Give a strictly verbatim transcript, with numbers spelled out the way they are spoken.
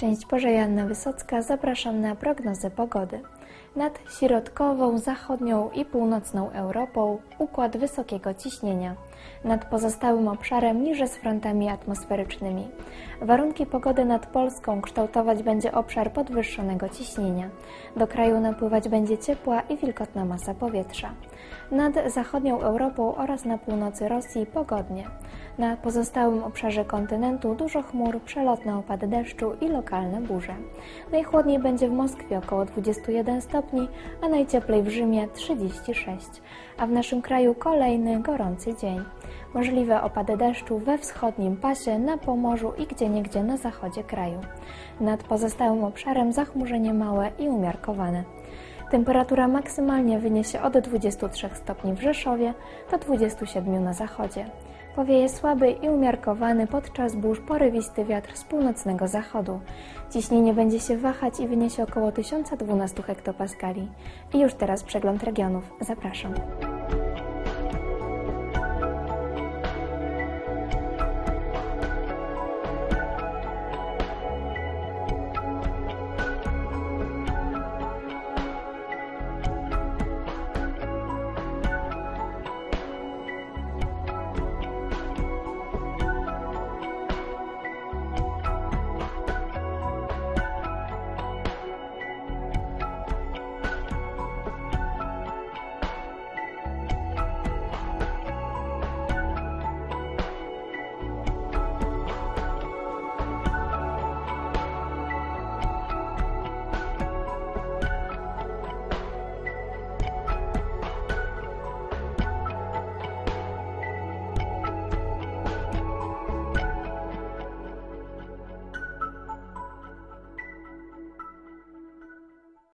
Szczęść Boże, Joanna Wysocka. Zapraszam na prognozę pogody. Nad środkową, zachodnią i północną Europą układ wysokiego ciśnienia. Nad pozostałym obszarem niże z frontami atmosferycznymi. Warunki pogody nad Polską kształtować będzie obszar podwyższonego ciśnienia. Do kraju napływać będzie ciepła i wilgotna masa powietrza. Nad zachodnią Europą oraz na północy Rosji pogodnie. Na pozostałym obszarze kontynentu dużo chmur, przelotne opady deszczu i lokalne burze. Najchłodniej będzie w Moskwie około dwadzieścia jeden stopni, a najcieplej w Rzymie trzydzieści sześć, a w naszym kraju kolejny gorący dzień. Możliwe opady deszczu we wschodnim pasie, na Pomorzu i gdzieniegdzie na zachodzie kraju. Nad pozostałym obszarem zachmurzenie małe i umiarkowane. Temperatura maksymalnie wyniesie od dwudziestu trzech stopni w Rzeszowie do dwudziestu siedmiu na zachodzie. Powieje słaby i umiarkowany podczas burz porywisty wiatr z północnego zachodu. Ciśnienie będzie się wahać i wyniesie około tysiąc dwanaście hektopaskali. I już teraz przegląd regionów. Zapraszam.